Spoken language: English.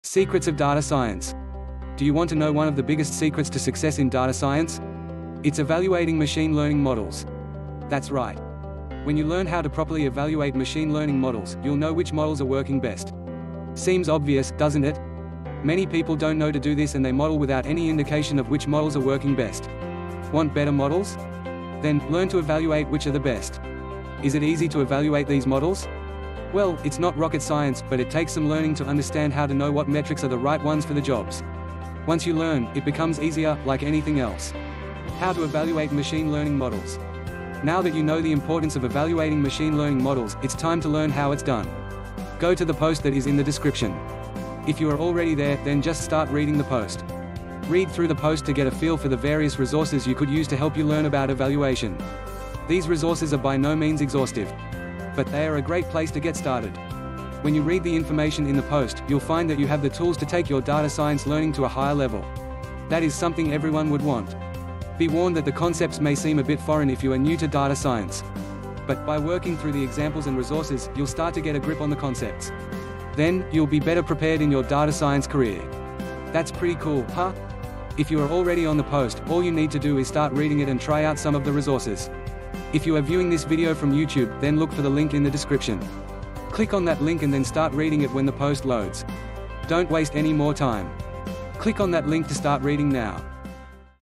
Secrets of data science. Do you want to know one of the biggest secrets to success in data science? It's evaluating machine learning models. That's right. When you learn how to properly evaluate machine learning models, you'll know which models are working best. Seems obvious, doesn't it? Many people don't know to do this and they model without any indication of which models are working best. Want better models? Then, learn to evaluate which are the best. Is it easy to evaluate these models? Well, it's not rocket science, but it takes some learning to understand how to know what metrics are the right ones for the jobs. Once you learn, it becomes easier, like anything else. How to evaluate machine learning models. Now that you know the importance of evaluating machine learning models, it's time to learn how it's done. Go to the post that is in the description. If you are already there, then just start reading the post. Read through the post to get a feel for the various resources you could use to help you learn about evaluation. These resources are by no means exhaustive, but they are a great place to get started. When you read the information in the post, you'll find that you have the tools to take your data science learning to a higher level. That is something everyone would want. Be warned that the concepts may seem a bit foreign if you are new to data science. But by working through the examples and resources, you'll start to get a grip on the concepts. Then, you'll be better prepared in your data science career. That's pretty cool, huh? If you are already on the post, all you need to do is start reading it and try out some of the resources. If you are viewing this video from YouTube, then look for the link in the description. Click on that link and then start reading it when the post loads. Don't waste any more time. Click on that link to start reading now.